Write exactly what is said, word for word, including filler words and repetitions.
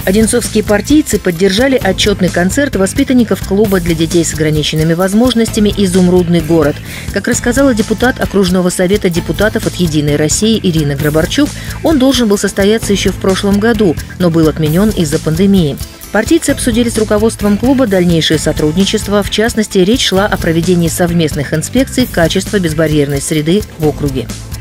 Одинцовские партийцы поддержали отчетный концерт воспитанников клуба для детей с ограниченными возможностями «Изумрудный город». Как рассказала депутат окружного совета депутатов от «Единой России» Ирина Грабарчук, он должен был состояться еще в прошлом году, но был отменен из-за пандемии. Партийцы обсудили с руководством клуба дальнейшее сотрудничество. В частности, речь шла о проведении совместных инспекций качества безбарьерной среды в округе.